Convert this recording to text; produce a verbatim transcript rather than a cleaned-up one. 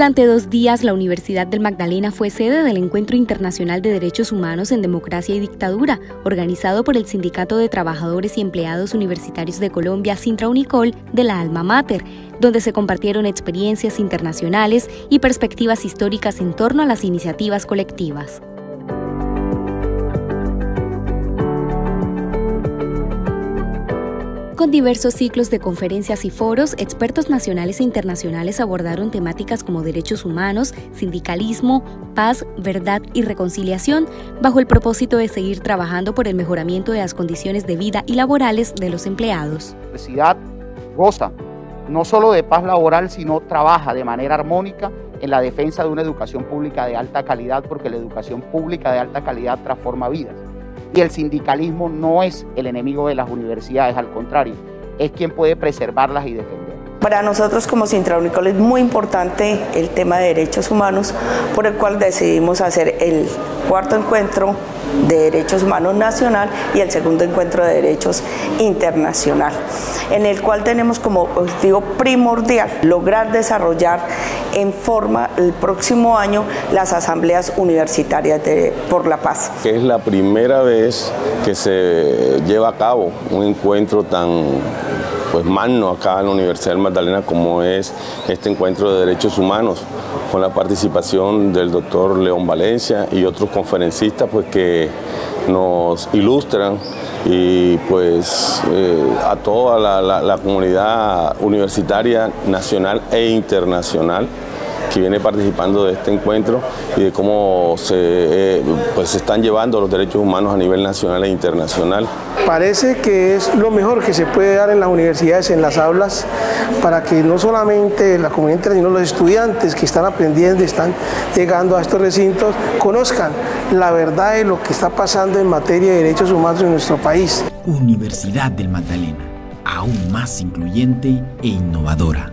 Durante dos días, la Universidad del Magdalena fue sede del Encuentro Internacional de Derechos Humanos en Democracia y Dictadura, organizado por el Sindicato de Trabajadores y Empleados Universitarios de Colombia, Sintra-Unicol, de la Alma Mater, donde se compartieron experiencias internacionales y perspectivas históricas en torno a las iniciativas colectivas. Con diversos ciclos de conferencias y foros, expertos nacionales e internacionales abordaron temáticas como derechos humanos, sindicalismo, paz, verdad y reconciliación, bajo el propósito de seguir trabajando por el mejoramiento de las condiciones de vida y laborales de los empleados. La universidad goza no solo de paz laboral, sino trabaja de manera armónica en la defensa de una educación pública de alta calidad, porque la educación pública de alta calidad transforma vidas. Y el sindicalismo no es el enemigo de las universidades, al contrario, es quien puede preservarlas y defenderlas. Para nosotros como Sintra-Unicol es muy importante el tema de derechos humanos, por el cual decidimos hacer el cuarto encuentro de derechos humanos nacional y el segundo encuentro de derechos internacional, en el cual tenemos como objetivo primordial lograr desarrollar en forma el próximo año las asambleas universitarias de, por la paz. Que es la primera vez que se lleva a cabo un encuentro tan pues magno acá en la Universidad del Magdalena como es este encuentro de derechos humanos, con la participación del doctor León Valencia y otros conferencistas pues que nos ilustran y pues eh, a toda la, la, la comunidad universitaria nacional e internacional que viene participando de este encuentro y de cómo se, eh, pues se están llevando los derechos humanos a nivel nacional e internacional. Parece que es lo mejor que se puede dar en las universidades, en las aulas, para que no solamente la comunidad entera, sino los estudiantes que están aprendiendo y están llegando a estos recintos, conozcan la verdad de lo que está pasando en materia de derechos humanos en nuestro país. Universidad del Magdalena, aún más incluyente e innovadora.